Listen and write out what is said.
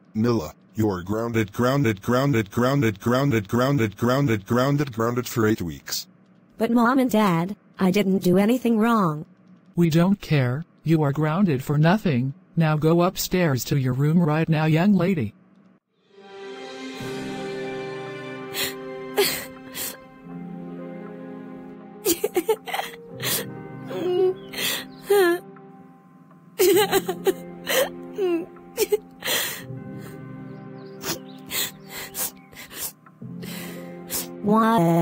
Nyla, you're grounded for 8 weeks. But Mom and Dad, I didn't do anything wrong. We don't care, you are grounded for nothing. Now go upstairs to your room right now, young lady. What?